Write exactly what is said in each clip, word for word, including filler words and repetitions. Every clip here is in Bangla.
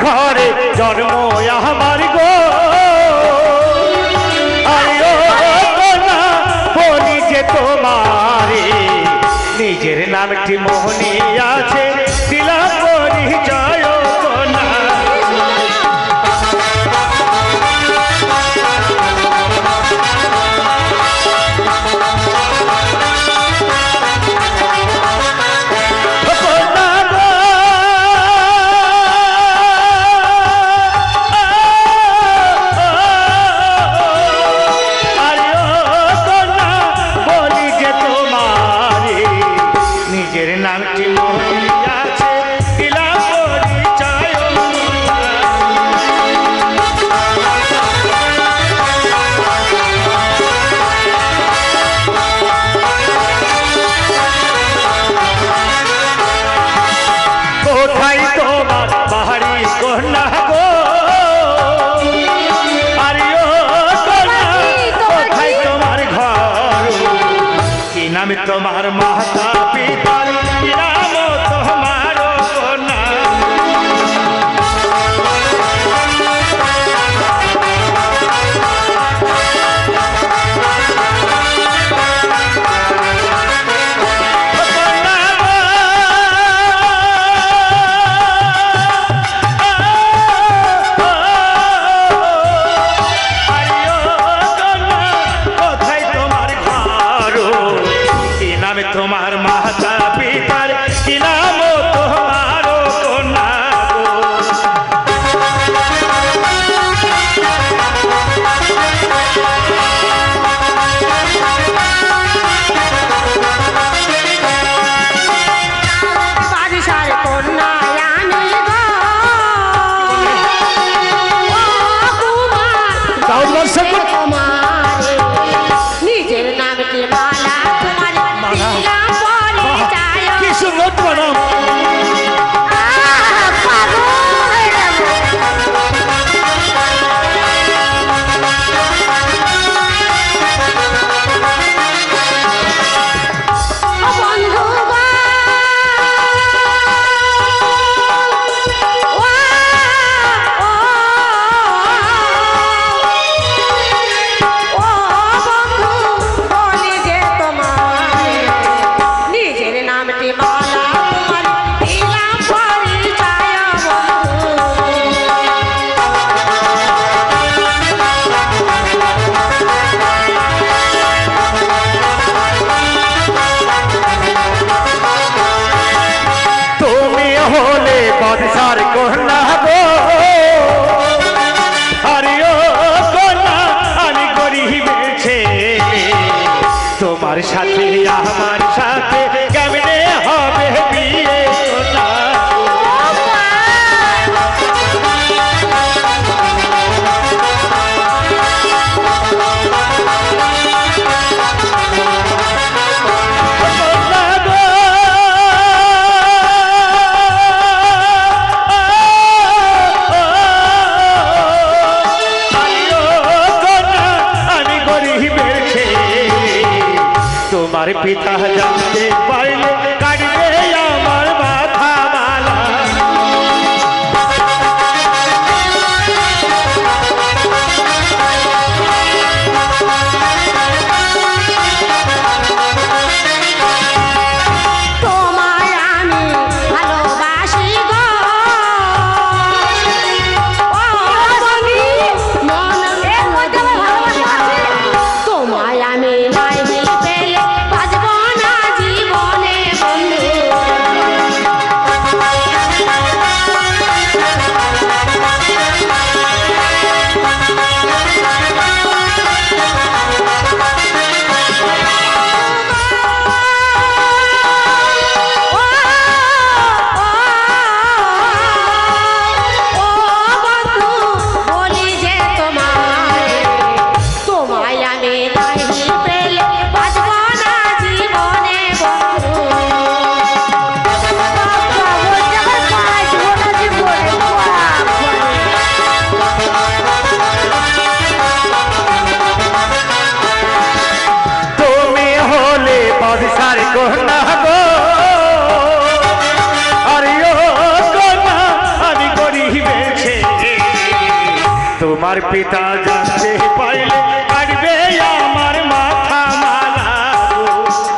ঘরে জন্ম আমার গো আয়ো কন্যা বলি যে তোমারে নিজের নামটি মোহনী আছে দিলাম পরিচয় কন্যা তোমার মাতা পিতার নাম তোমার কন্যা কোথায় তোমার ঘর তোমার মাতা পিতার কি নাম তোমার কন্যা নিজের নামটি মালা বাদশার কন্যা গো আরিও কন্যা আমি গরিবের ছেলে তোমার সাথে আমার সাথে কেমনে হবে বিয়ে কন্যা তোমার পিতা জানতে পারলে কাটবে আমার মাথা মালা তোমায় আমি ভালোবাসি গো তোমায় আমি নাই পেলে বাঁচব না জীবন তোমার পিতা জানতে পারলে কাটবে আমার মাথা মালা গো।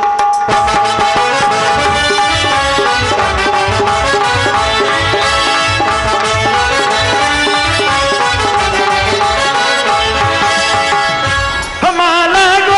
মালা গো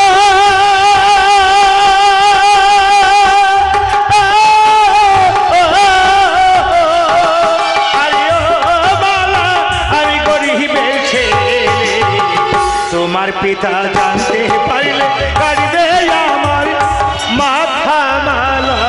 তোমার পিতা জানতে পারলে কাটবে আমার মাথা মালা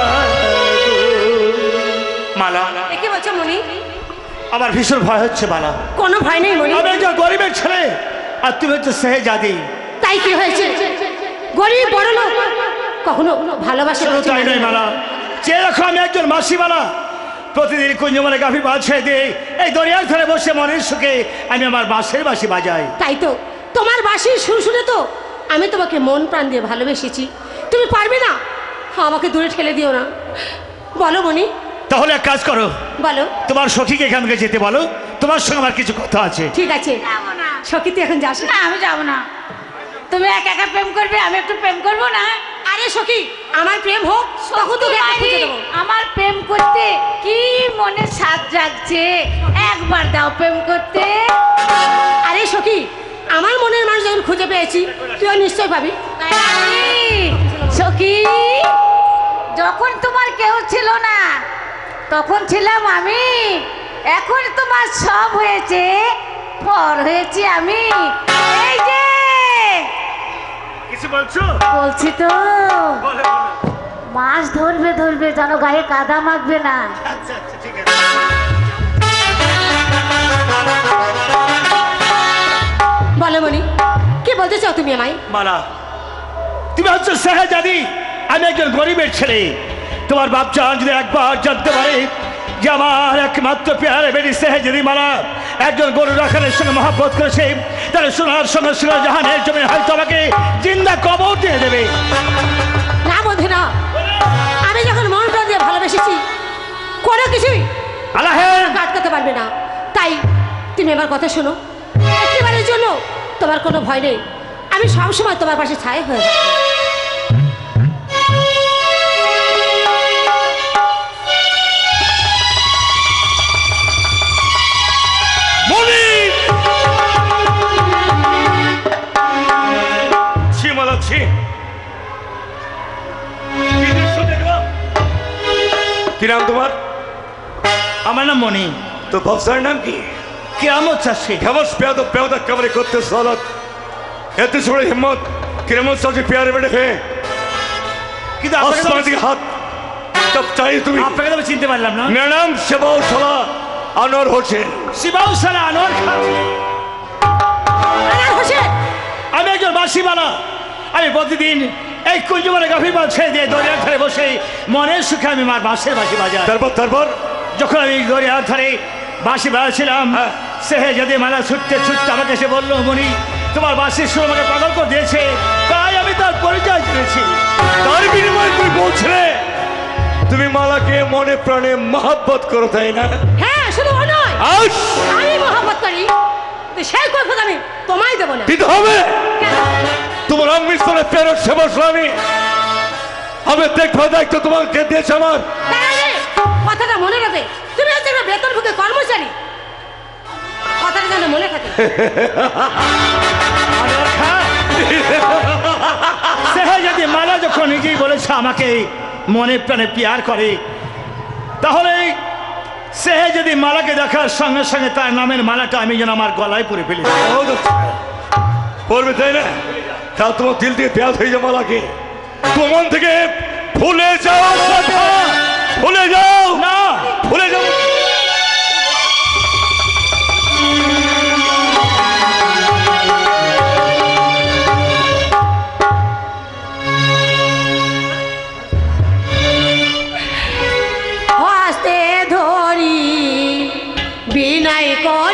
মালা। কি বলছো মনি? আমার ভীষণ ভয় হচ্ছে মালা। কোনো ভয় নেই মনি। আমি একজন গরিবের ছেলে আর তুমি হচ্ছে শেহজাদি। তাই কি হয়েছে? গরিব বড় লোক কখনো ভালোবাসে? তাই নয় মালা, যেরকম আমি একজন মাসিমালা প্রতিদিন কুঞ্জমালে গাভী বাছে দিয়ে এই দরিয়ার ধারে বসে মনের সুখে আমি আমার বাঁশের বাঁশি বাজাই। তাই তো তোমার বাঁশির সুর শুনে তো আমি তোমাকে মন প্রাণ দিয়ে ভালোবেসেছি। তুমি পারবে না, আমাকে দূরে ঠেলে দিও না। বলো মনি। তাহলে এক কাজ করো, বলো। তোমার সখীকে এখান থেকে যেতে বলো, তোমার সঙ্গে আমার কিছু কথা আছে। ঠিক আছে। সখী তুই এখন যাস না, আমি যাবো না। তুমি একা একা প্রেম করবে, আমি একটু প্রেম করবো না? আরে সখী, আমার প্রেম হোক তখন তোকে একা খুঁজে দেবো। আমার প্রেম করতে কি মনে সাজ জাগছে, একবার দাও প্রেম করতে। আরে সখী, আমার মনের মানুষ যখন খুঁজে পেয়েছি তুইও নিশ্চয় পাবি। সখী, যখন তোমার কেউ ছিল না তখন ছিলাম আমি, এখন তোমার সব হয়েছে, পর হয়েছি আমি। এই যে কিছু বলছো? বলছি তো, মাছ ধরবে ধরবে যেন গায়ে কাদা মাখবে না। আচ্ছা আচ্ছা ঠিক আছে। বলো মনি, কি বলতে চাও তুমি আমায়? মালা, তুমি হচ্ছে শেহজাদি, আমি একজন গরিবের ছেলে। তোমার বাপ জান যদি একবার জানতে পারে যে আমার একমাত্র পেয়ারে বেটি শেহজাদি মালা একজন গরু রাখালের সঙ্গে মহাব্বত করেছে, তাহলে সোনার সঙ্গে সোনার জাহানের জমি হয়তো আমাকে জিন্দা কবর দিয়ে দেবে। না বন্ধু না, আমি যখন মন প্রাণ দিয়ে ভালোবেসেছি কোনো কিছুই আলাহের আটকাতে পারবে না। তাই তুমি আমার কথা শোনো, একেবারের জন্য তোমার কোনো ভয় নেই, আমি সবসময় তোমার পাশে ছায়া হয়ে থাকবো। কি নাম তোমার? আমার নাম মনি। তো ব্যবসার নাম কি? কিয়ামত চাষি। হেমত পেয়াদ পেয়াদ কবরে করতে সালত এত ছোট হিম্মত কিরামত চাষি পেয়ারে বেড়ে হে কিন্তু আপনাকে তো- আসমান দিকে হাত তব চাই তুমি। আপনাকে তো আমি চিনতে পারলাম না। মেরা নাম সেবাউশালা আনোয়ার হোসেন। শিবাউসালা আনোয়ার খান। আনার হোসেন, আমি একজন বাসিওয়ালা। আমি প্রতিদিন এই কুঞ্জমালে গাভী বাল ছেড়ে দিয়ে দরিয়ার ধারে বসে মনের সুখে আমি আমার বাঁশের বাঁশি বাজাই। তারপর তারপর যখন আমি দরিয়ার ধারে বাঁশি বাজাচ্ছিলাম, হ্যাঁ। শেহজাদি মালা ছুটতে ছুটতে আমাকে এসে বললো, মনি তোমার বাঁশির সুর আমাকে পাগল করে দিয়েছে, তাই আমি তার পরিচয় দিয়েছি। তার বিনিময়ে তুমি বলছিলে তুমি মালাকে মনে প্রাণে মহাব্বত করো, তাই না? হ্যাঁ শুধু ও নয়, আউশ! আমি মহাব্বত করি, কিন্তু সেই কৈফিয়ত আমি তোমায় দেবো না। দিতে হবে। কেন? তোমার অমৃতসরে ফেরত সে বসলো আমি আমি দেখবো দায়িত্ব তোমাকে দিয়েছে আমার। তার আগে কথাটা মনে রাখবে, তুমি হচ্ছে একটা বেতনভোগী কর্মচারী, কথাটা যেন মনে থাকে। আনোয়ার খান, শেহজাদি মালা যখন নিজেই বলেছে আমাকে মনে প্রাণে পিয়ার করে, তাহলে শেহজাদি মালাকে দেখার সঙ্গে সঙ্গে তার নামের মালাটা আমি যেন আমার গলায় পরে ফেলি। পড়বে তাই না? তা তোমার দিল থেকে পেঁয়াজ হয়ে যাও মালাকে, তোমার মন থেকে ভুলে যাও কথা, ভুলে যাও না, ভুলে যাও। হস্তে ধরি বিনয় কর